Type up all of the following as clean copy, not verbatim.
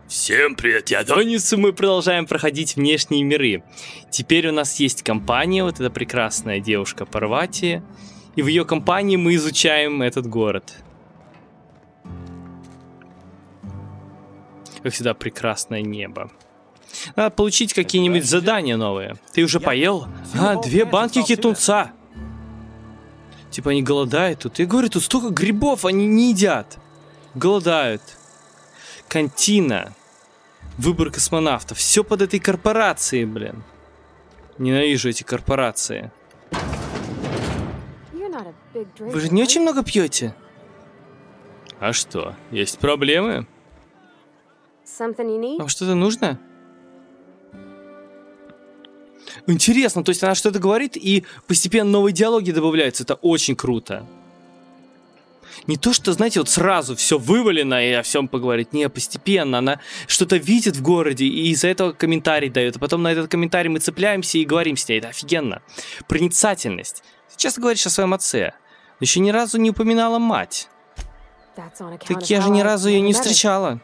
Всем привет, я Адонис, и мы продолжаем проходить внешние миры. Теперь у нас есть компания, вот эта прекрасная девушка Парвати. И в ее компании мы изучаем этот город. Как всегда, прекрасное небо. Надо получить какие-нибудь задания новые. Ты уже поел? А, 2 банки тунца. Типа они голодают тут. Я говорю, тут столько грибов, они не едят. Голодают. Кантина. Выбор космонавтов. Все под этой корпорацией, блин. Ненавижу эти корпорации. Вы же не очень много пьете? А что, есть проблемы? Вам что-то нужно? Интересно, то есть она что-то говорит, и постепенно новые диалоги добавляются. Это очень круто. Не то, что, знаете, вот сразу все вывалено и о всем поговорить. Не, постепенно она что-то видит в городе и из-за этого комментарий дает. А потом на этот комментарий мы цепляемся и говорим с ней. Это офигенно. Проницательность. Ты часто говоришь о своем отце, но еще ни разу не упоминала мать. Так я же ни разу ее не встречала.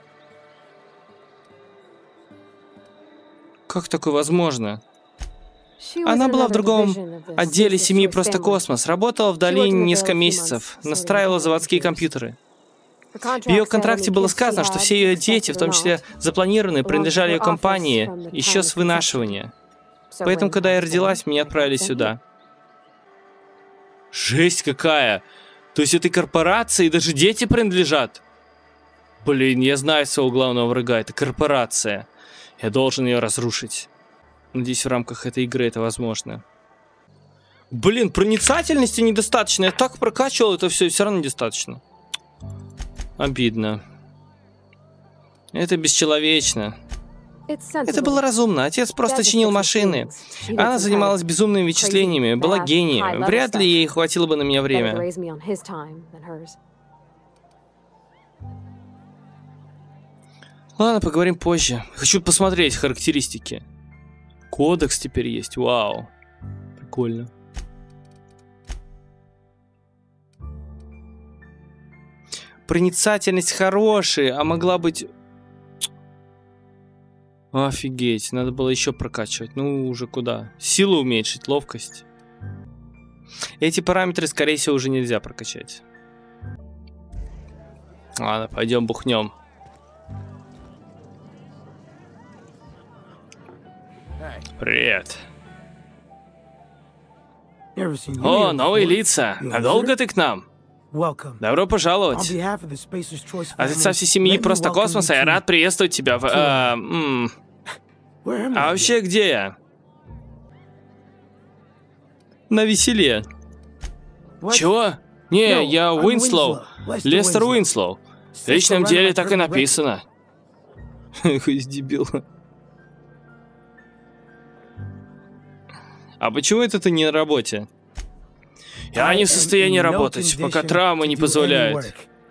Как такое возможно? Она была в другом отделе семьи «Просто космос», работала в долине несколько месяцев, настраивала заводские компьютеры. В ее контракте было сказано, что все ее дети, в том числе запланированные, принадлежали ее компании еще с вынашивания. Поэтому, когда я родилась, меня отправили сюда. Жесть какая! То есть этой корпорации даже дети принадлежат? Блин, я знаю своего главного врага, это корпорация. Я должен ее разрушить. Надеюсь, в рамках этой игры это возможно. Блин, проницательности недостаточно. Я так прокачивал это все равно недостаточно. Обидно. Это бесчеловечно. Это было разумно. Отец просто чинил машины. Она занималась безумными вычислениями, была гением. Вряд ли ей хватило бы на меня время. Ладно, поговорим позже. Хочу посмотреть характеристики. Кодекс теперь есть. Вау. Прикольно. Проницательность хорошая, а могла быть... Офигеть, надо было еще прокачивать. Ну, уже куда? Силу уменьшить, ловкость. Эти параметры, скорее всего, уже нельзя прокачать. Ладно, пойдем бухнем. Привет. О, новые лица. Надолго ты к нам? Добро пожаловать. От лица всей семьи «Просто космоса» я рад приветствовать тебя в... А вообще где я? На веселе. Чего? Не, я Уинслоу. Лестер Уинслоу. В личном деле так и написано. Хуй дебил. А почему это ты не на работе? Я не в состоянии работать, пока травма не позволяет.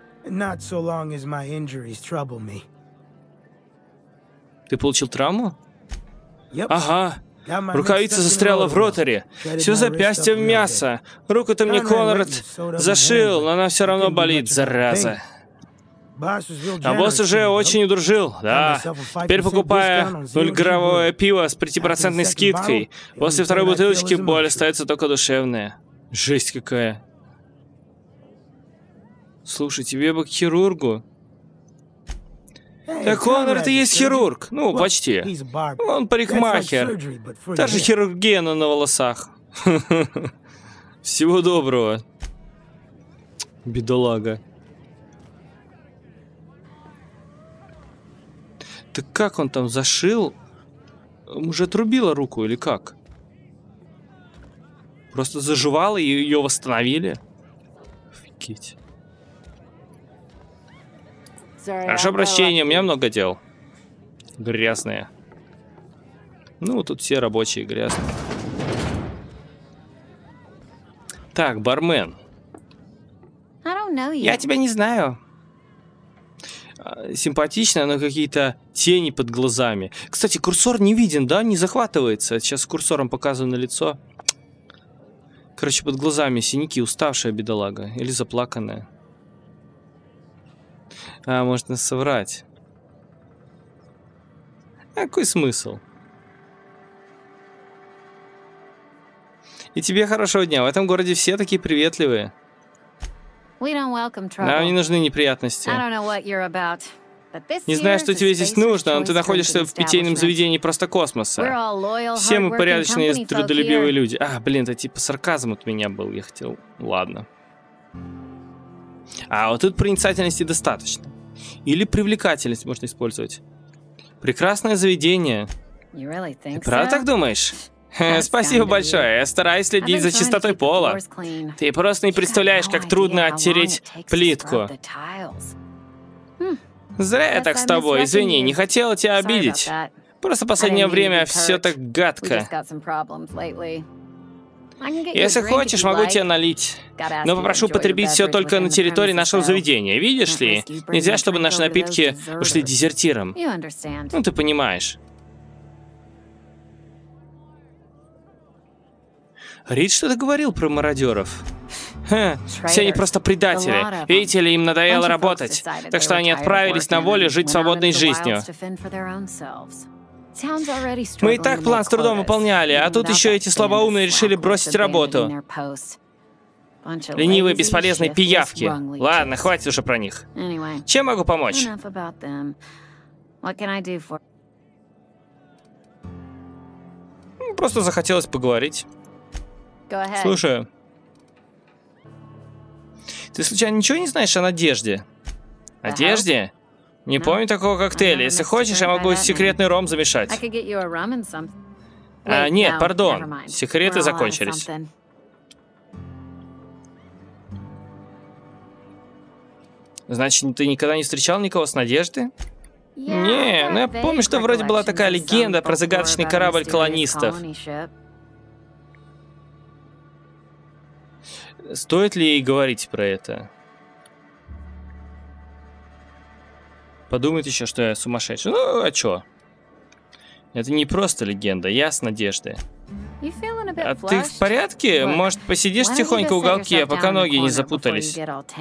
Ты получил травму? Ага. Рукавица застряла в роторе. Все запястье в мясо. Руку-то мне Конрад зашил, но она все равно болит, зараза. А босс уже очень удружил, да. Теперь покупая 0-граммовое пиво с 5% скидкой. После второй бутылочки боль остается только душевная. Жесть какая. Слушай, тебе бы к хирургу. Так Конрад и есть хирург. Ну, почти. Он парикмахер. Та же хирургия, но на волосах. Всего доброго. Бедолага. Так как он там зашил? Уже отрубила руку или как? Просто заживала и ее восстановили? Офигеть. Прошу прощения, у меня много дел. Грязные. Ну, тут все рабочие грязные. Так, бармен. Я тебя не знаю. Симпатично, но какие-то тени под глазами. Кстати, курсор не виден, да? Не захватывается. Сейчас с курсором показываю на лицо. Короче, под глазами синяки. Уставшая бедолага. Или заплаканная. А, можно соврать. Какой смысл? И тебе хорошего дня. В этом городе все такие приветливые. Нам не нужны неприятности. Не знаю, что тебе здесь нужно, но ты находишься в питейном заведении просто космоса. Все мы порядочные, трудолюбивые люди. А, блин, это типа сарказм от меня был, я хотел. Ладно. А вот тут проницательности достаточно. Или привлекательность можно использовать. Прекрасное заведение. Ты правда так думаешь? Спасибо большое. Я стараюсь следить за чистотой пола. Ты просто не представляешь, как трудно оттереть плитку. Зря я так с тобой. Извини, не хотела тебя обидеть. Просто в последнее время все так гадко. Если хочешь, могу тебе налить. Но попрошу потребить все только на территории нашего заведения. Видишь ли, нельзя, чтобы наши напитки ушли дезертиром. Ну, ты понимаешь. Рид что-то говорил про мародеров. Все они просто предатели. Видите ли, им надоело работать. Так что они отправились на волю жить свободной жизнью. Мы и так план с трудом выполняли, а тут еще эти слабоумные решили бросить работу. Ленивые, бесполезные пиявки. Ладно, хватит уже про них. Чем могу помочь? Просто захотелось поговорить. Слушаю. Ты случайно ничего не знаешь о Надежде? Надежде? Не помню такого коктейля. Если хочешь, я могу секретный ром замешать. Нет, пардон. Секреты закончились. Значит, ты никогда не встречал никого с Надежды? Не, но я помню, что вроде была такая легенда про загадочный корабль колонистов. Стоит ли ей говорить про это? Подумает еще, что я сумасшедший. Ну, а чё? Это не просто легенда, я с Надеждой. А ты в порядке? Может, посидишь тихонько в уголке, пока ноги не запутались?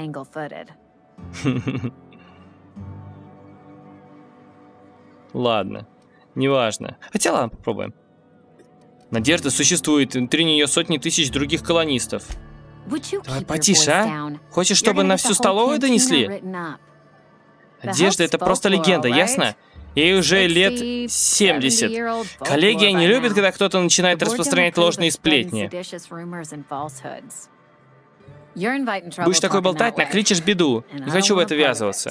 Ладно, неважно. Хотя ладно, попробуем. Надежда существует, внутри нее сотни тысяч других колонистов. Давай потише, а? Хочешь, чтобы на всю столовую донесли? Надежда — это просто легенда, ясно? Ей уже лет 70. Коллеги не любят, когда кто-то начинает распространять ложные сплетни. Будешь такой болтать, накличешь беду. Не хочу в это ввязываться.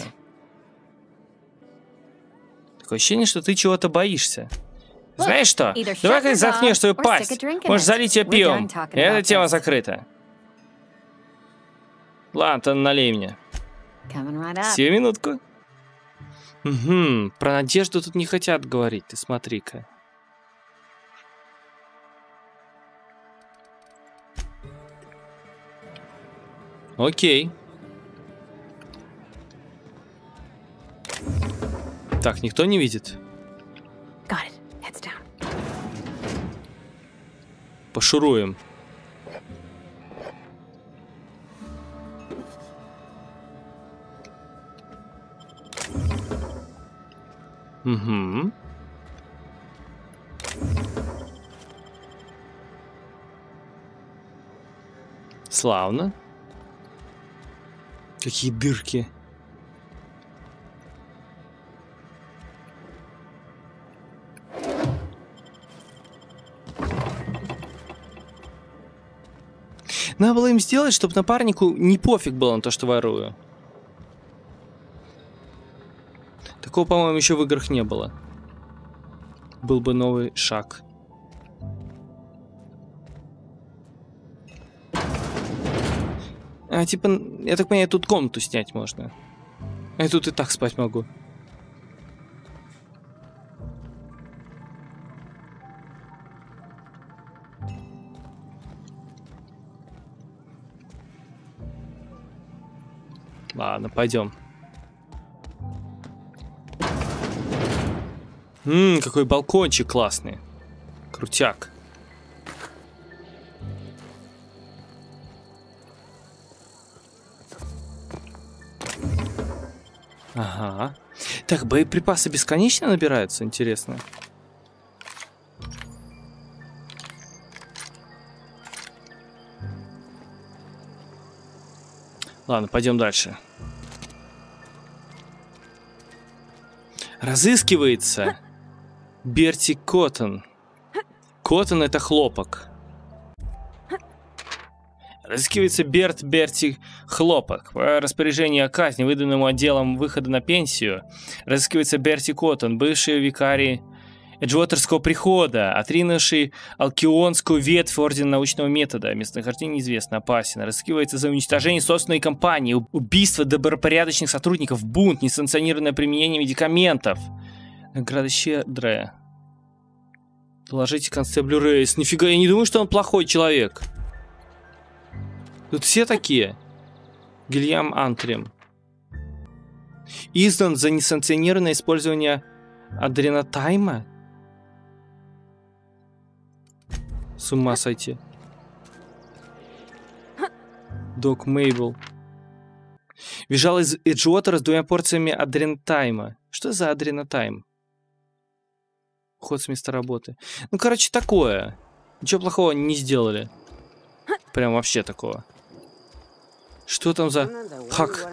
Такое ощущение, что ты чего-то боишься. Знаешь что? Давай-ка заткнешь свою пасть. Можешь залить ее пивом. И эта тема закрыта. Ладно, налей мне. Сию минутку. Угу, про Надежду тут не хотят говорить, ты смотри-ка. Окей. Так, никто не видит? Пошуруем. Угу. Славно. Какие дырки. Надо было им сделать, чтобы напарнику не пофиг было на то, что ворую. Такого, по-моему, еще в играх не было. Был бы новый шаг. А, типа, я так понимаю, тут комнату снять можно. Я тут и так спать могу. Ладно, пойдем. Какой балкончик классный. Крутяк. Ага. Так, боеприпасы бесконечно набираются, интересно. Ладно, пойдем дальше. Разыскивается Берти Коттон. Коттон — это хлопок. Разыскивается Берти Хлопок. По распоряжению о казни, выданному отделом выхода на пенсию, разыскивается Берти Коттон, бывший викарий Эджуотерского прихода, отринувший алкионскую ветвь Ордена научного метода. Местонахождение неизвестно, опасен. Разыскивается за уничтожение собственной компании, убийство добропорядочных сотрудников, бунт, несанкционированное применение медикаментов. Награда щедрая. Доложите констеблю Рейс. Нифига, я не думаю, что он плохой человек. Тут все такие. Гильям Антрем. Издан за несанкционированное использование адренотайма? С ума сойти. Док Мейбл. Бежал из Эджуотера с 2 порциями адренотайма. Что за адренотайм? Уход с места работы. Ну, короче, такое. Ничего плохого не сделали. Прям вообще такого. Что там за хак?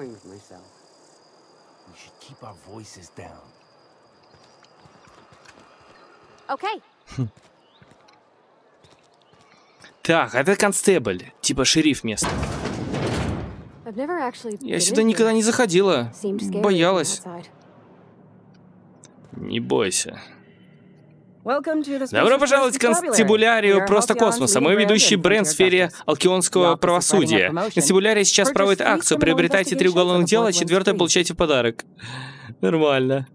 Так, это констебль, типа шериф места. Я сюда никогда не заходила. Боялась. Не бойся. Добро пожаловать в констебулярию просто космоса. Мы ведущий бренд в сфере алкионского правосудия. Констебулярия сейчас проводит акцию. Приобретайте 3 уголовных дела, 4-е получайте в подарок. Нормально.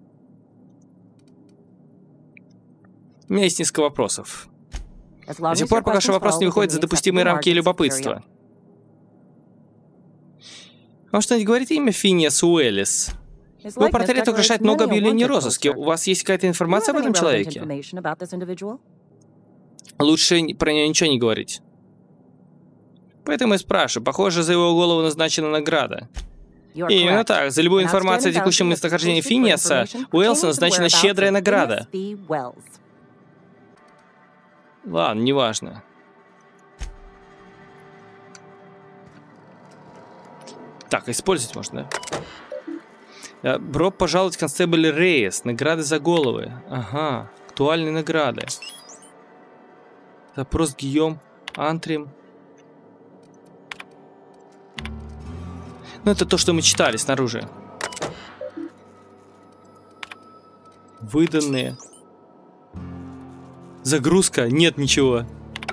У меня есть несколько вопросов. До сих пор, пока что вопрос не выходит за допустимые рамки любопытства. Вам что-нибудь говорит имя Финиас Уэллис? Его портрет украшает много объявлений о розыске. У вас есть какая-то информация об этом человеке? Лучше про нее ничего не говорить. Поэтому я спрашиваю. Похоже, за его голову назначена награда. Именно так. За любую информацию о текущем местонахождении Финиаса Уэллса назначена щедрая награда. Ладно, неважно. Так, использовать можно, да? Бро пожаловать констебль Рейс. Награды за головы. Ага, актуальные награды. Запрос Гийом Антрем. Ну, это то, что мы читали снаружи. Выданные. Загрузка. Нет ничего.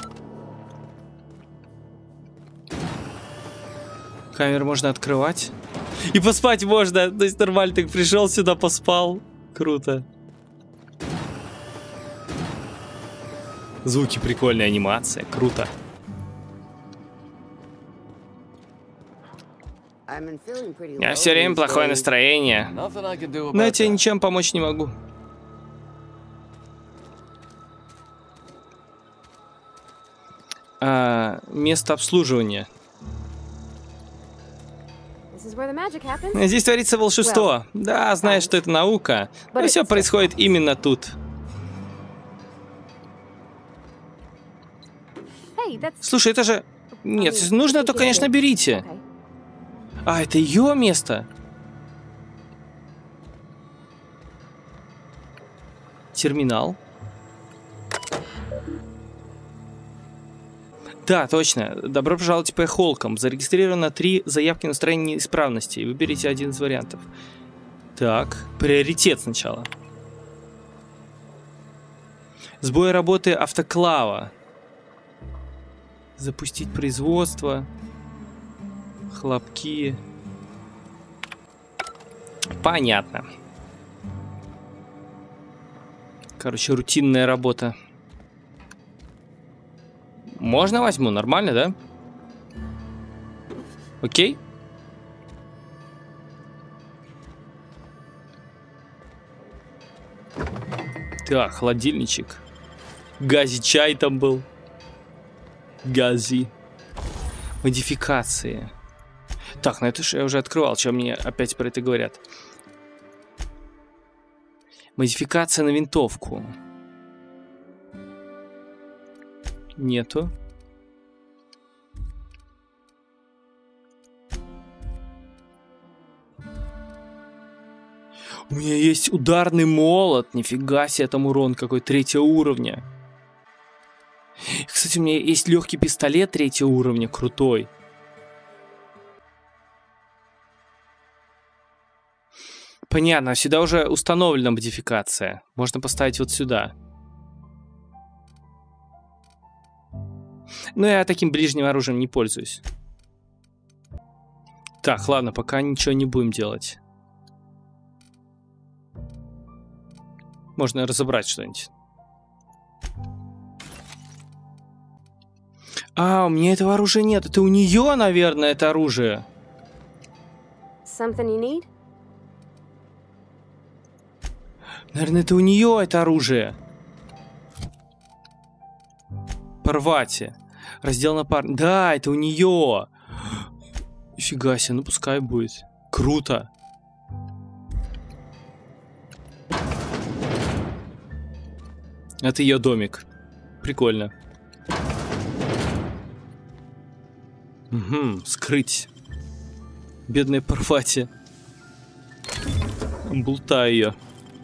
Камеру можно открывать. И поспать можно. То есть нормально так пришел сюда, поспал. Круто. Звуки прикольные, анимация. Круто. У меня все время плохое настроение. Но я тебе ничем помочь не могу. Место обслуживания. Здесь творится волшебство. Да, знаешь, что это наука. Но все происходит именно тут. Слушай, это же... Нет, если нужно, то, конечно, берите. А, это ее место? Терминал. Да, точно. Добро пожаловать по Холкам. Зарегистрировано 3 заявки на устранение неисправностей. Выберите один из вариантов. Так, приоритет сначала. Сбой работы автоклава. Запустить производство. Хлопки. Понятно. Короче, рутинная работа. Можно возьму? Нормально, да? Окей. Так, холодильничек. Гази-чай там был. Гази. Модификации. Так, ну это же я уже открывал, что мне опять про это говорят. Модификация на винтовку. Нету. У меня есть ударный молот. Нифига себе, там урон какой, 3-го уровня. Кстати, у меня есть легкий пистолет 3-го уровня, крутой. Понятно, сюда уже установлена модификация. Можно поставить вот сюда. Но я таким ближним оружием не пользуюсь. Так, ладно, пока ничего не будем делать. Можно разобрать что-нибудь. А, у меня этого оружия нет. Это у нее, наверное, это оружие. Наверное, это у нее это оружие. Парвати. Раздел на пар. Да, это у нее. Нифига себе, ну пускай будет. Круто. Это ее домик. Прикольно. Угу, скрыть. Бедная Парвати. Болтаю ее.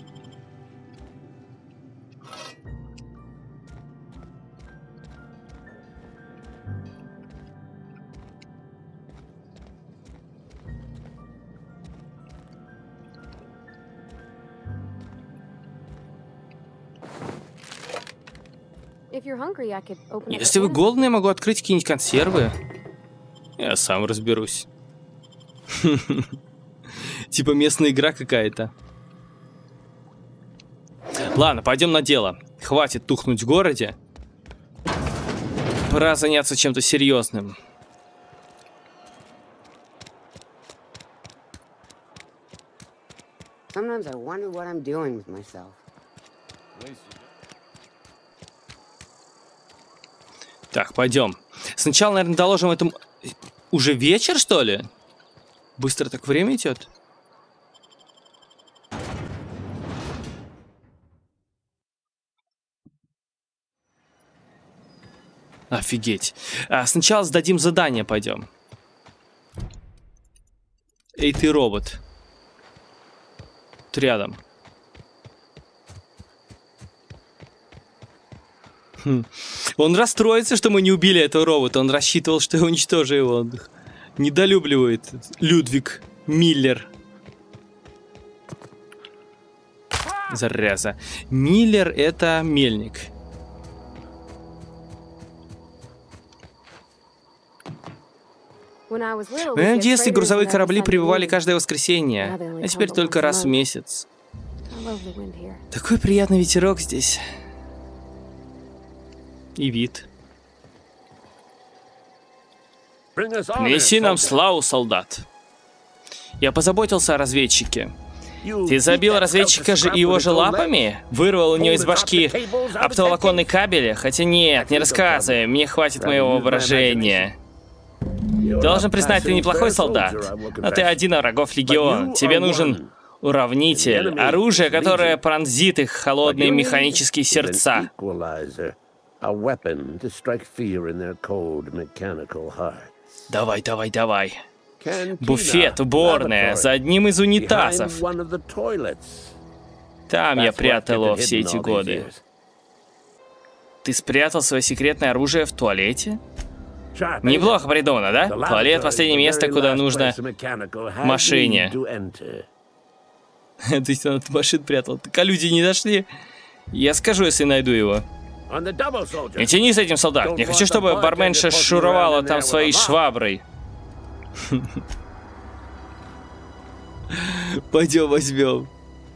Если вы голодны, я могу открыть какие-нибудь консервы. Я сам разберусь. Типа местная игра какая-то. Ладно, пойдем на дело. Хватит тухнуть в городе. Пора заняться чем-то серьезным. Так, пойдем. Сначала, наверное, доложим этому... Уже вечер, что ли? Быстро так время идет? Офигеть. Сначала сдадим задание, пойдем. Эй, ты робот. Тут рядом. Он расстроится, что мы не убили этого робота. Он рассчитывал, что я уничтожу его. Он недолюбливает Людвиг Миллер. Зараза. Миллер — это мельник. В моем детстве грузовые корабли прибывали каждое воскресенье, а теперь только раз в месяц. Такой приятный ветерок здесь. И вид. Неси нам славу, солдат. Я позаботился о разведчике. Ты забил разведчика же его же лапами? Вырвал у него из башки оптоволоконный кабель? Хотя нет, не рассказывай, мне хватит моего воображения. Должен признать, ты неплохой солдат, но ты один, а врагов легион. Тебе нужен уравнитель, оружие, которое пронзит их холодные механические сердца. Давай, давай, давай. Буфет, уборная, за одним из унитазов. Там я прятал его все эти годы. Ты спрятал свое секретное оружие в туалете? Неплохо придумано, да? Туалет — последнее место, куда нужно в машине. То есть он от машин прятал. Так а люди не дошли? Я скажу, если найду его. Не тяни с этим, солдат. Не хочу, чтобы барменша шуровала там своей шваброй. Пойдем возьмем.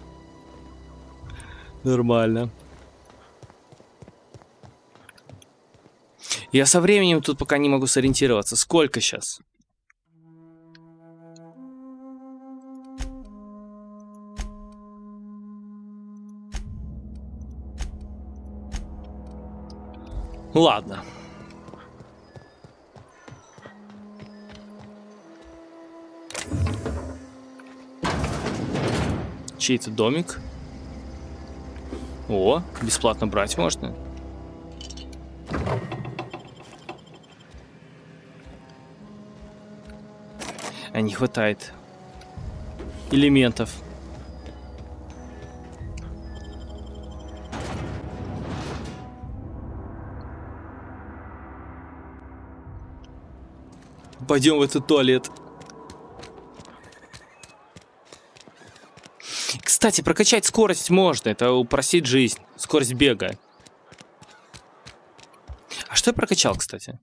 Нормально. Я со временем тут пока не могу сориентироваться. Сколько сейчас? Ладно. Чей-то домик. О, бесплатно брать можно. А не хватает элементов. Пойдем в этот туалет. Кстати, прокачать скорость можно. Это упростит жизнь. Скорость бега. А что я прокачал, кстати?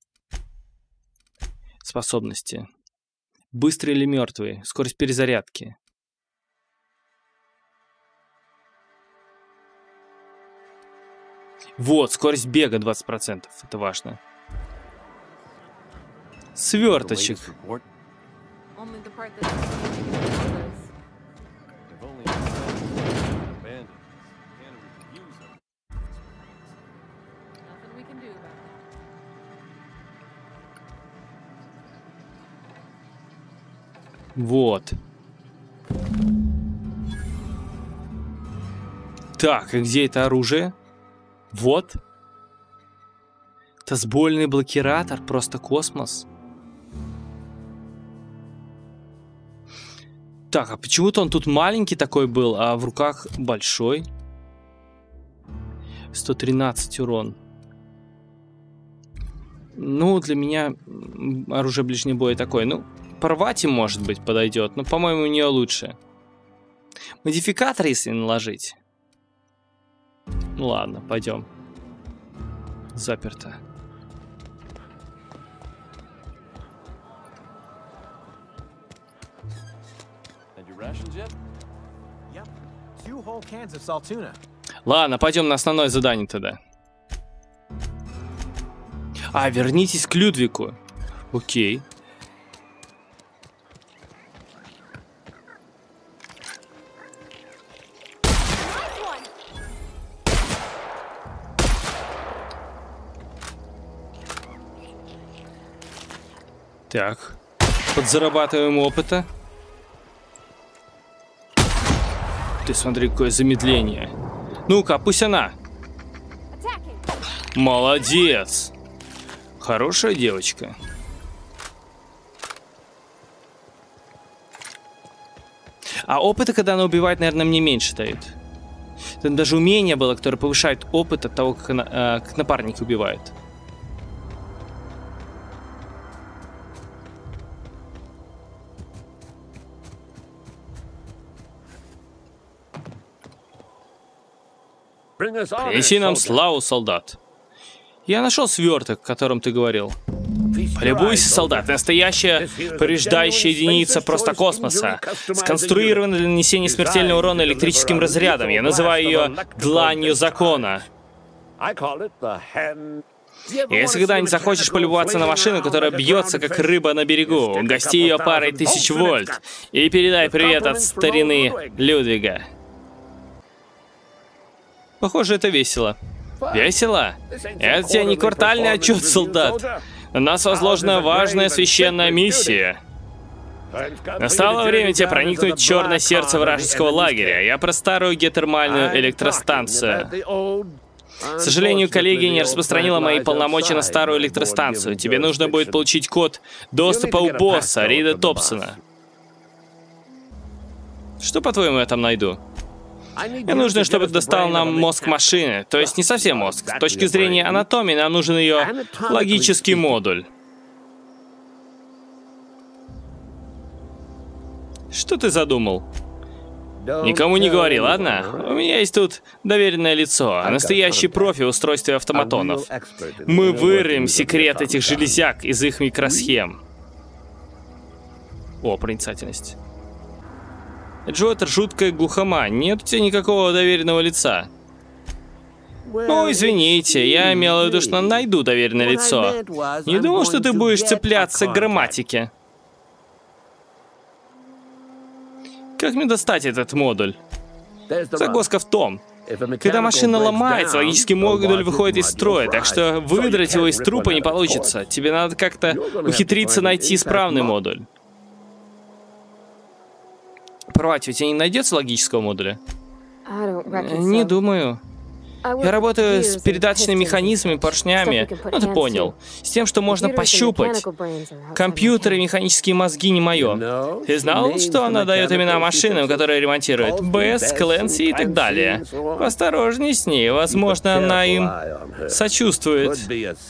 Способности. Быстрые или мертвые. Скорость перезарядки. Вот, скорость бега 20%. Это важно. Сверточек. Вот. Так, и где это оружие? Вот. Тазбольный блокиратор, просто космос. Так, а почему-то он тут маленький такой был, а в руках большой. 113 урон. Ну, для меня оружие ближнего боя такое. Ну, порвать им, может быть, подойдет. Но, по-моему, у нее лучше. Модификатор, если наложить. Ну, ладно, пойдем. Заперто. Ладно, пойдем на основное задание тогда. А, вернитесь к Людвику. Окей. Так. Подзарабатываем опыта. Ты смотри, какое замедление. Ну-ка, пусть она. Молодец. Хорошая девочка. А опыта, когда она убивает, наверное, мне меньше дает. Там даже умение было, которое повышает опыт от того, как напарники убивают. Принеси нам славу, солдат. Я нашел сверток, о котором ты говорил. Полюбуйся, солдат. Настоящая повреждающая единица просто космоса. Сконструирована для нанесения смертельного урона электрическим разрядом. Я называю ее дланью закона. Если когда-нибудь захочешь полюбоваться на машину, которая бьется, как рыба на берегу, угости ее парой 1000 вольт и передай привет от старины Людвига. Похоже, это весело. Весело? Это тебе не квартальный отчет, солдат. На нас возложена важная священная миссия. Настало время тебе проникнуть в черное сердце вражеского лагеря. Я про старую геотермальную электростанцию. К сожалению, коллегия не распространила мои полномочия на старую электростанцию. Тебе нужно будет получить код доступа у босса, Рида Топсона. Что, по-твоему, я там найду? Мне нужно, чтобы ты достал нам мозг машины. То есть не совсем мозг. С точки зрения анатомии нам нужен ее логический модуль. Что ты задумал? Никому не говори, ладно? У меня есть тут доверенное лицо, настоящий профи в устройстве автоматонов. Мы вырвем секрет этих железяк из их микросхем. О, проницательность. Джо, это жуткая глухома. Нет у тебя никакого доверенного лица. Ну, извините, я имел в виду, что найду доверенное лицо. Не думал, что ты будешь цепляться к грамматике. Как мне достать этот модуль? Загвоздка в том, когда машина ломается, логический модуль выходит из строя, так что выдрать его из трупа не получится. Тебе надо как-то ухитриться найти исправный модуль. Порвать, у тебя не найдется логического модуля? Не думаю. Я работаю с передаточными механизмами, поршнями, ну ты понял, с тем, что можно пощупать. Компьютеры и механические мозги не мое. Ты знал, что она дает имена машинам, которые ремонтируют? Бесс, Клэнси и так далее. Осторожней с ней, возможно, она им сочувствует.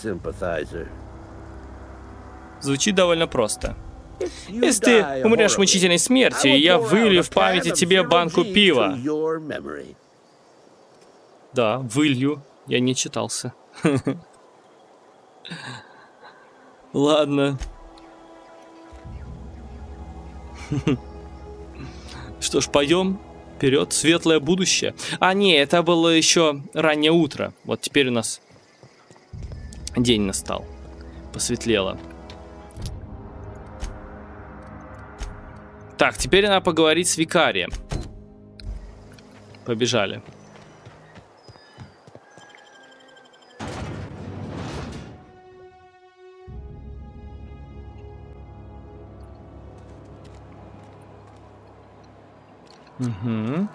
Звучит довольно просто. Если ты умрешь мучительной смертью, я вылью в памяти тебе банку пива. Да, вылью. Я не читался. Ладно. Что ж, пойдем вперед, светлое будущее. А, не, это было еще раннее утро. Вот теперь у нас день настал. Посветлело. Так, теперь надо поговорить с викарием. Побежали. Угу.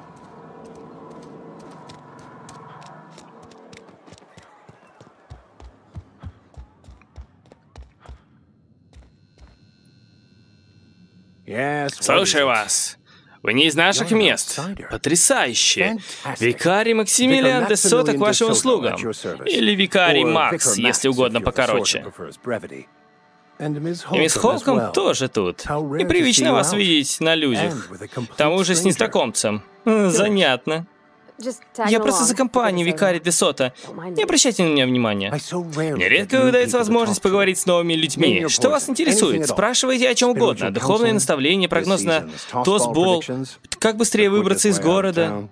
Слушаю вас. Вы не из наших мест. Потрясающе. Викарий Максимилиан де Сота к вашим услугам. Или викарий Макс, если угодно покороче. И мисс Холком тоже тут. Непривычно вас видеть на людях. К тому же с незнакомцем. Занятно. Я просто за компанию, викарий де Сота. Не обращайте на меня внимания. Мне редко выдается возможность поговорить с новыми людьми. Что вас интересует? Спрашивайте о чем угодно. Духовное наставление, прогноз на Тосбол. Как быстрее выбраться из города?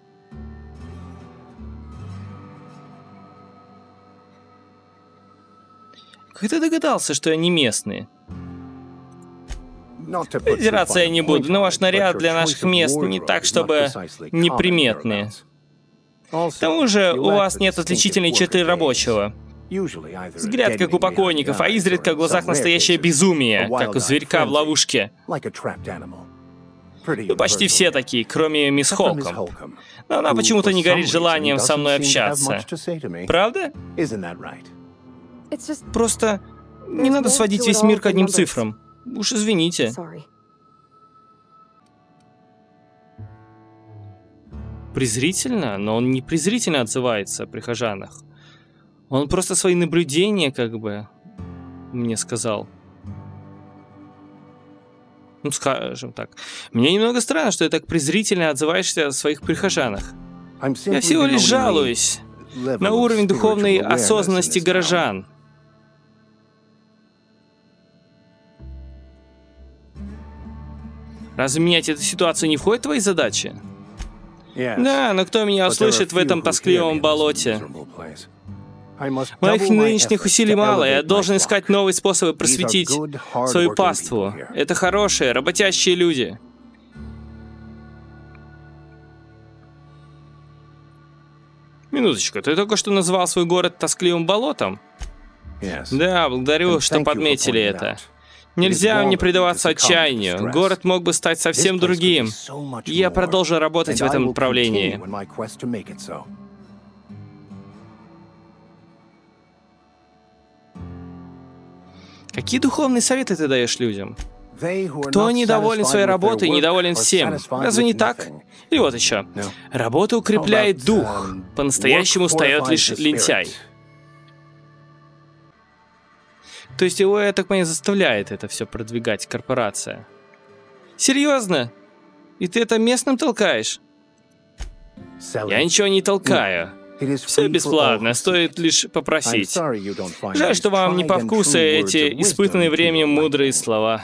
Как ты догадался, что я не местный? Придираться я не буду, но ваш наряд для наших мест не так, чтобы неприметные. К тому же у вас нет отличительной черты рабочего. Взгляд, как у покойников, а изредка в глазах настоящее безумие, как у зверька в ловушке. Ну, почти все такие, кроме мисс Холком. Но она почему-то не горит желанием со мной общаться. Правда? Просто не надо сводить весь мир к одним цифрам. Уж извините. Презрительно? Но он не презрительно отзывается о прихожанах. Он просто свои наблюдения, как бы, мне сказал. Ну, скажем так. Мне немного странно, что ты так презрительно отзываешься о своих прихожанах. Я всего лишь жалуюсь на уровень духовной осознанности горожан. Разве менять эту ситуацию не входит в твои задачи? Да, но кто меня услышит в этом тоскливом болоте? Моих нынешних усилий мало, я должен искать новые способы просветить свою паству. Это хорошие, работящие люди. Минуточку, ты только что назвал свой город тоскливым болотом? Да, благодарю, что подметили это. Нельзя не предаваться отчаянию. Город мог бы стать совсем другим. И я продолжу работать в этом направлении. Какие духовные советы ты даешь людям? Кто недоволен своей работой, недоволен всем. Разве не так? И вот еще. Работа укрепляет дух. По-настоящему устает лишь лентяй. То есть его, я так понимаю, заставляет это все продвигать корпорация. Серьезно? И ты это местным толкаешь? Я ничего не толкаю. Все бесплатно, стоит лишь попросить. Жаль, что вам не по вкусу эти испытанные временем мудрые слова.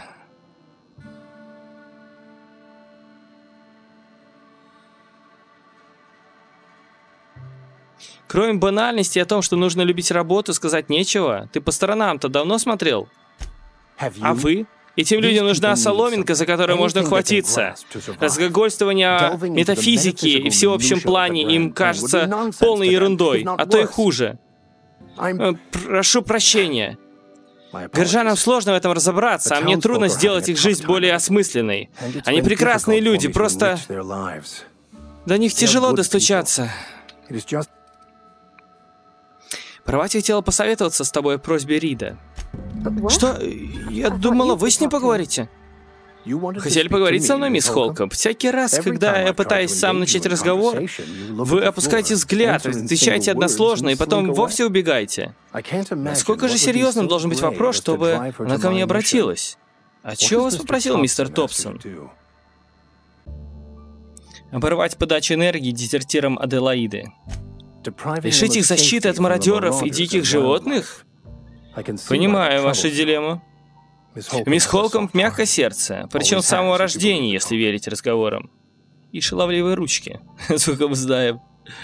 Кроме банальности о том, что нужно любить работу, сказать нечего. Ты по сторонам-то давно смотрел? А вы? Этим людям нужна соломинка, за которую можно хватиться. Разглагольствование о метафизике и всеобщем плане им кажется полной ерундой, а то и хуже. Прошу прощения. Горожанам сложно в этом разобраться, а мне трудно сделать их жизнь более осмысленной. Они прекрасные люди, просто... До них тяжело достучаться. Парвати хотела посоветоваться с тобой о просьбе Рида. Что? Я думала, вы с ним поговорите. Хотели поговорить со мной, мисс Холкомб? Всякий раз, когда я пытаюсь сам начать разговор, вы опускаете взгляд, отвечаете односложно и потом вовсе убегаете. Насколько же серьезным должен быть вопрос, чтобы она ко мне обратилась? А чего вас попросил мистер Топсон? Оборвать подачу энергии дезертирам Аделаиды. Лишить их защиты от мародеров и диких животных? Понимаю вашу дилемму. Мисс Холкомб мягкое сердце, причем с самого рождения, если верить разговорам. И шаловливые ручки, сколько мы знаем.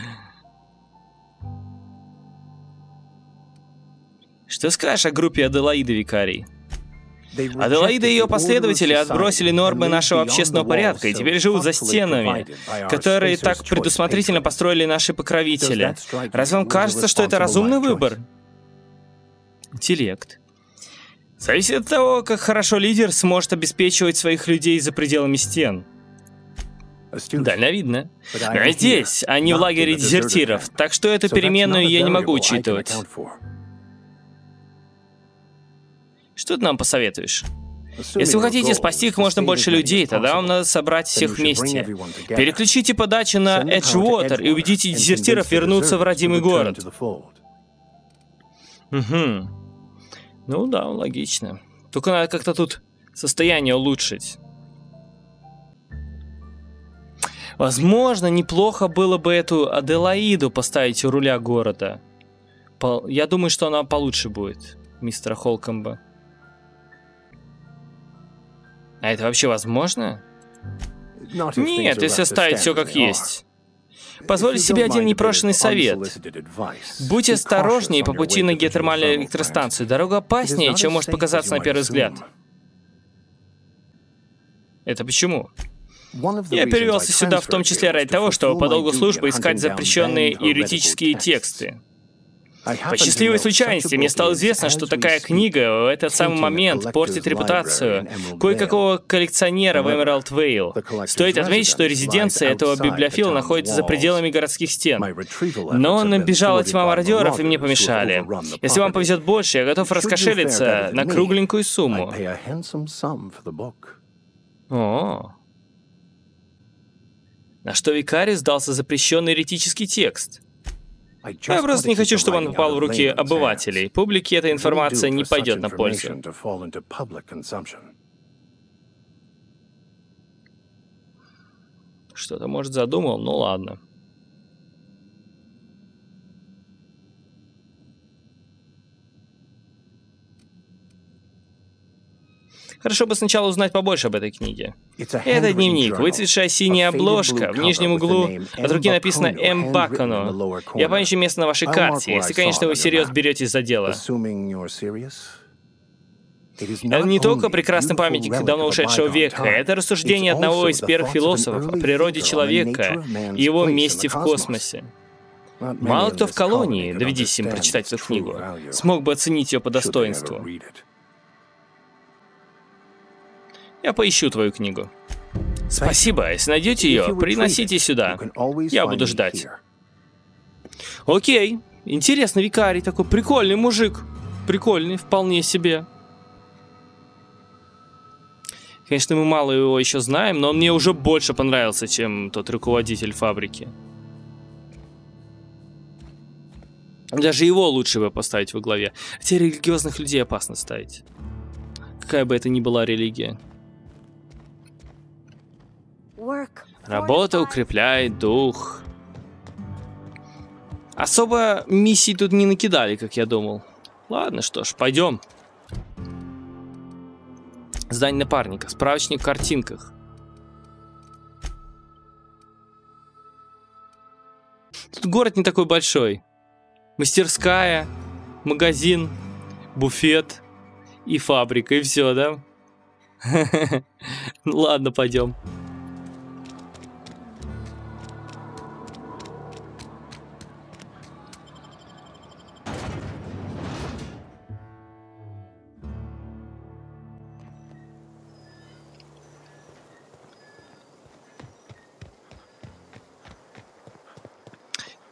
Что скажешь о группе Аделаиды, викарий? Аделаида и ее последователи отбросили нормы нашего общественного порядка и теперь живут за стенами, которые так предусмотрительно построили наши покровители. Разве вам кажется, что это разумный выбор? Интеллект. Зависит от того, как хорошо лидер сможет обеспечивать своих людей за пределами стен. Дальновидно. Но я здесь, а не в лагере дезертиров, так что эту переменную я не могу учитывать. Что ты нам посоветуешь? Если вы хотите спасти как можно больше людей, тогда вам надо собрать всех вместе. Переключите подачи на Эджвотер и убедите дезертиров вернуться в родимый город. Угу. Ну да, логично. Только надо как-то тут состояние улучшить. Возможно, неплохо было бы эту Аделаиду поставить у руля города. Я думаю, что она получше будет, мистера Холкомба. А это вообще возможно? Нет, если оставить все как есть. Позволю себе один непрошенный совет. Будьте осторожнее по пути на геотермальную электростанцию. Дорога опаснее, чем может показаться на первый взгляд. Это почему? Я перевелся сюда в том числе ради того, чтобы по долгу службы искать запрещенные еретические тексты. По счастливой случайности мне стало известно, что такая книга в этот самый момент портит репутацию кое-какого коллекционера в Эмералд Вейл. Стоит отметить, что резиденция этого библиофила находится за пределами городских стен. Но он набежала тьма мародеров, и мне помешали. Если вам повезет больше, я готов раскошелиться на кругленькую сумму. О. На что викарий сдался запрещенный еретический текст? Я просто не хочу, чтобы он попал в руки обывателей. Публике эта информация не пойдет на пользу. Что-то, может, задумал, ну ладно. Хорошо бы сначала узнать побольше об этой книге. Это дневник, выцветшая синяя обложка, в нижнем углу от руки написано «М. Бакону». Я помечу место на вашей карте, если, конечно, вы всерьез беретесь за дело. Это не только прекрасный памятник давно ушедшего века, это рассуждение одного из первых философов о природе человека и его месте в космосе. Мало кто в колонии, доведись им прочитать эту книгу, смог бы оценить ее по достоинству. Я поищу твою книгу. Спасибо. Если найдете ее, приносите сюда. Я буду ждать. Окей. Интересный викарий такой. Прикольный мужик. Прикольный, вполне себе. Конечно, мы мало его еще знаем, но он мне уже больше понравился, чем тот руководитель фабрики. Даже его лучше бы поставить во главе. Хотя религиозных людей опасно ставить. Какая бы это ни была религия. Работа укрепляет дух. Особо миссий тут не накидали, как я думал. Ладно, что ж, пойдем. Здание напарника. Справочник в картинках. Тут город не такой большой. Мастерская, магазин, буфет и фабрика, и все, да? Ладно, пойдем.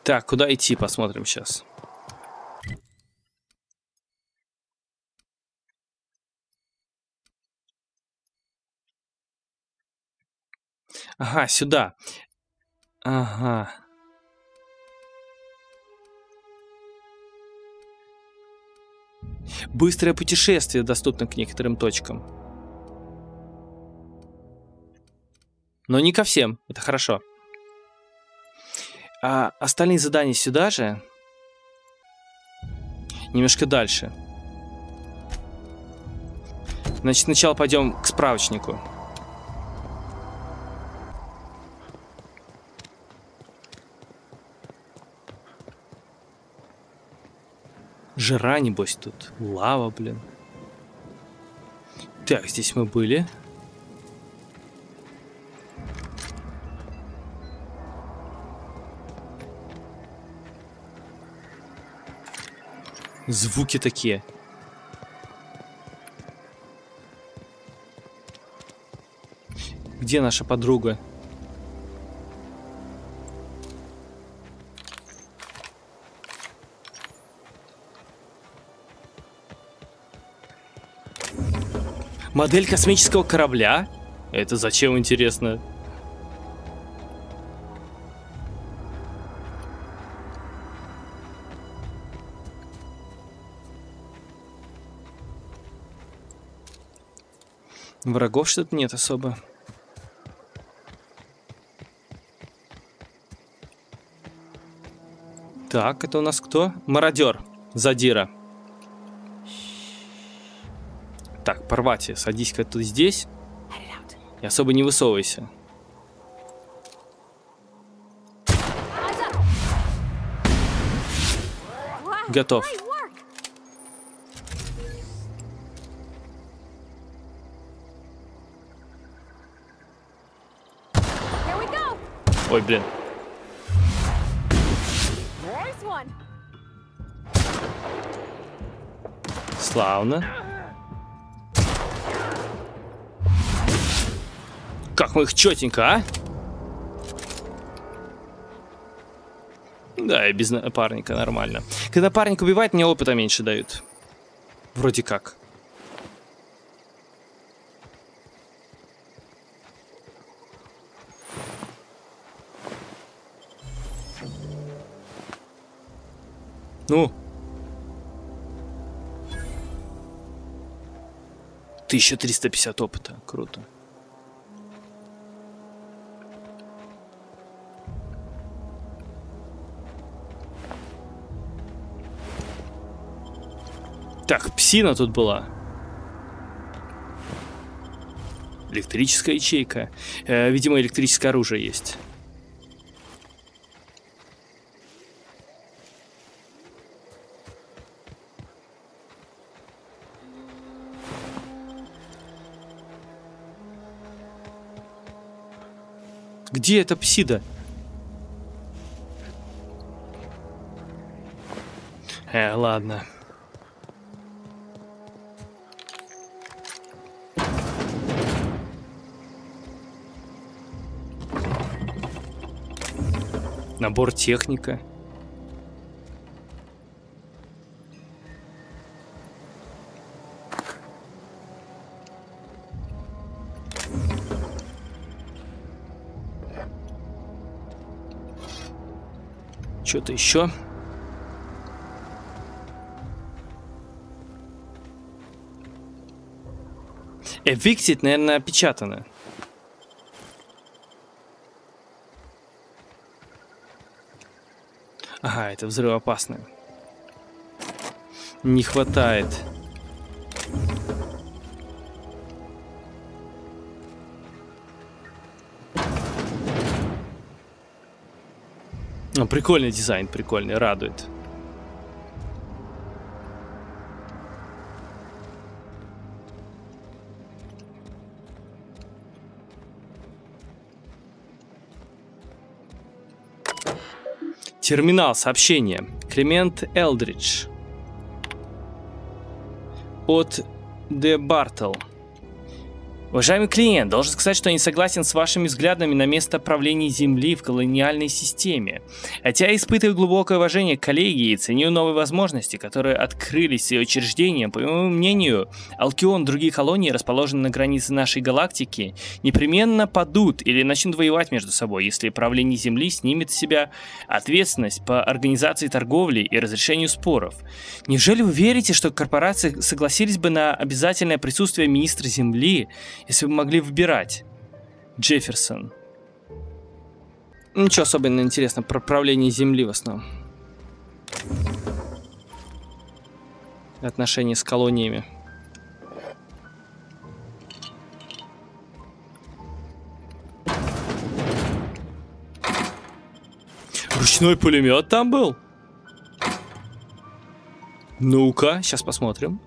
Так, куда идти, посмотрим сейчас. Ага, сюда. Ага. Быстрое путешествие доступно к некоторым точкам. Но не ко всем. Это хорошо. А остальные задания сюда же. Немножко дальше. Значит, сначала пойдем к справочнику. Жара, небось, тут. Лава, блин. Так, здесь мы были. Звуки такие. Где наша подруга? Модель космического корабля? Это зачем, интересно? Врагов что-то нет особо. Так, это у нас кто? Мародер. Задира. Так, Парвати, садись-ка тут здесь. И особо не высовывайся. Готов. Ой, блин. Славно. Как мы их четенько, а? Да, и без напарника нормально. Когда напарник убивает, мне опыта меньше дают. Вроде как. Ну. 1350 опыта. Круто. Так, псина тут была. Электрическая ячейка. Видимо, электрическое оружие есть. Где эта псида? Ладно. Набор техника. Что-то еще. Evicted, наверное, опечатано. Ага, это взрывоопасное. Не хватает. Ну, прикольный дизайн, прикольный, радует. Терминал сообщения. Клемент Элдридж. От Де Бартл. Уважаемый клиент, должен сказать, что не согласен с вашими взглядами на место правления Земли в колониальной системе. Хотя я испытываю глубокое уважение к коллегии и ценю новые возможности, которые открылись ее учреждением, по моему мнению, Алкион и другие колонии, расположенные на границе нашей галактики, непременно падут или начнут воевать между собой, если правление Земли снимет с себя ответственность по организации торговли и разрешению споров. Неужели вы верите, что корпорации согласились бы на обязательное присутствие министра Земли, если бы могли выбирать? Джефферсон. Ничего особенно интересного про правление Земли в основном. Отношения с колониями. Ручной пулемет там был? Ну-ка, сейчас посмотрим.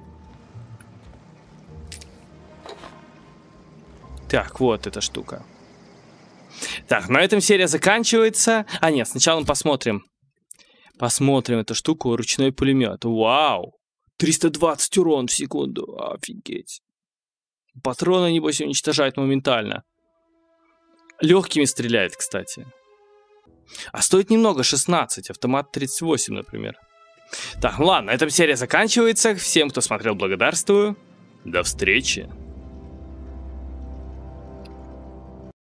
Так, вот эта штука. Так, на этом серия заканчивается. А, нет, сначала мы посмотрим. Посмотрим эту штуку, ручной пулемет. Вау! 320 урон в секунду. Офигеть. Патроны, небось, уничтожают моментально. Легкими стреляет, кстати. А стоит немного, 16. Автомат 38, например. Так, ну ладно, на этом серия заканчивается. Всем, кто смотрел, благодарствую. До встречи.